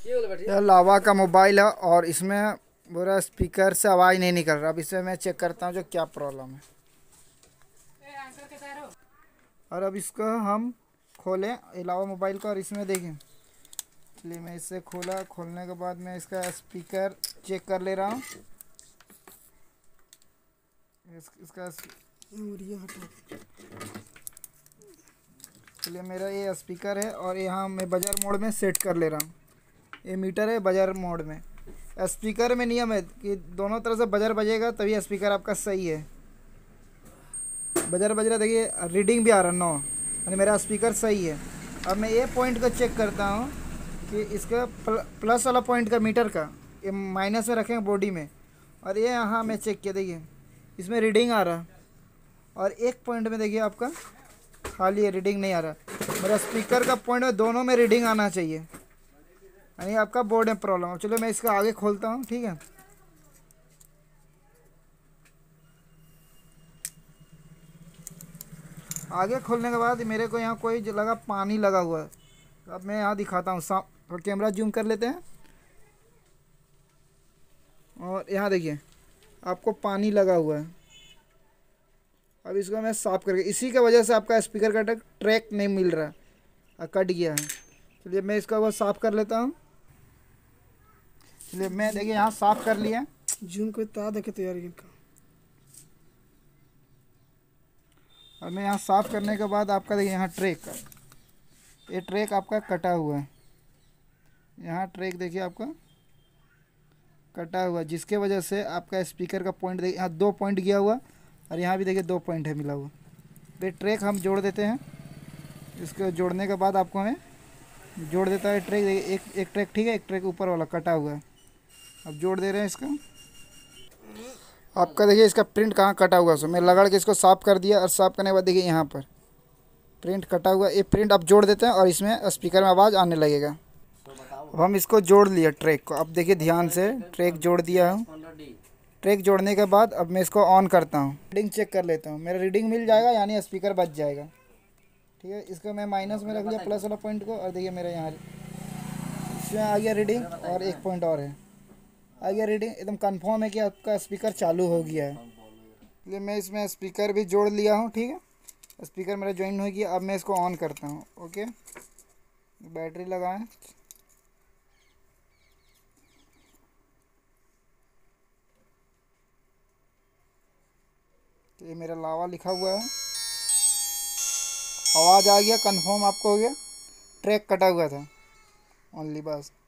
यह लावा का मोबाइल है और इसमें पूरा स्पीकर से आवाज़ नहीं निकल रहा। अब इसमें मैं चेक करता हूँ जो क्या प्रॉब्लम है। और अब इसको हम खोलें लावा मोबाइल को और इसमें देखें। चलिए मैं इसे खोलने के बाद मैं इसका स्पीकर चेक कर ले रहा हूँ। इसका चलिए मेरा ये स्पीकर है और यहाँ मैं बजर मोड में सेट कर ले रहा हूँ। ये मीटर है बजर मोड में। स्पीकर में नियम है कि दोनों तरफ से बजर बजेगा तभी स्पीकर आपका सही है। बजर बज रहा, देखिए रीडिंग भी आ रहा 9, यानी मेरा स्पीकर सही है। अब मैं ये पॉइंट को चेक करता हूँ कि इसका प्लस वाला पॉइंट का मीटर का ये माइनस में रखेंगे बॉडी में, और ये यहाँ मैं चेक किया, देखिए इसमें रीडिंग आ रहा और एक पॉइंट में देखिए आपका खाली है, रीडिंग नहीं आ रहा। मेरा स्पीकर का पॉइंट में दोनों में रीडिंग आना चाहिए, यानी आपका बोर्ड में प्रॉब्लम है। चलो मैं इसका आगे खोलता हूँ, ठीक है। आगे खोलने के बाद मेरे को यहाँ कोई जो लगा पानी लगा हुआ है। तो अब मैं यहाँ दिखाता हूँ, और कैमरा जूम कर लेते हैं और यहाँ देखिए आपको पानी लगा हुआ है। अब इसको मैं साफ़ करके, इसी की वजह से आपका स्पीकर का ट्रैक नहीं मिल रहा, कट गया है। चलिए मैं इसका वो साफ़ कर लेता हूँ। चलिए मैं देखिए यहाँ साफ़ कर लिया। जून को इतना देखे तैयारी इनका। और मैं यहाँ साफ़ करने के बाद आपका देखिए यहाँ ट्रैक, ये ट्रैक आपका कटा हुआ है। यहाँ ट्रैक देखिए आपका कटा हुआ, जिसके वजह से आपका स्पीकर का पॉइंट देखिए यहाँ 2 पॉइंट गया हुआ और यहाँ भी देखिए 2 पॉइंट है मिला हुआ। तो ये ट्रैक हम जोड़ देते हैं। इसको जोड़ने के बाद आपको हमें जोड़ देता है ट्रैक, देखिए एक ट्रैक ठीक है, एक ट्रैक ऊपर वाला कटा हुआ है। अब जोड़ दे रहे हैं इसका। आपका देखिए इसका प्रिंट कहाँ कटा हुआ है, सो मैं रगड़ के इसको साफ़ कर दिया और साफ़ करने के बाद देखिए यहाँ पर प्रिंट कटा हुआ। ये प्रिंट आप जोड़ देते हैं और इसमें स्पीकर में आवाज़ आने लगेगा। अब हम इसको जोड़ लिया ट्रैक को। अब देखिए ध्यान से ट्रैक जोड़ दिया हूँ। ट्रैक जोड़ने के बाद अब मैं इसको ऑन करता हूँ, रीडिंग चेक कर लेता हूँ। मेरा रीडिंग मिल जाएगा यानी स्पीकर बच जाएगा, ठीक है। इसको मैं माइनस में रख लिया प्लस वाला पॉइंट को, और देखिए मेरा यहाँ इसमें आ गया रीडिंग और 1 पॉइंट और है, आ गया रीडिंग। एकदम कंफर्म है कि आपका स्पीकर चालू हो गया है। इसलिए मैं इसमें स्पीकर भी जोड़ लिया हूँ, ठीक है। स्पीकर मेरा ज्वाइन हो गया। अब मैं इसको ऑन करता हूँ, ओके। बैटरी लगाएं। तो ये मेरा लावा लिखा हुआ है, आवाज़ आ गया, कंफर्म आपको हो गया। ट्रैक कटा हुआ था ओनली, बस।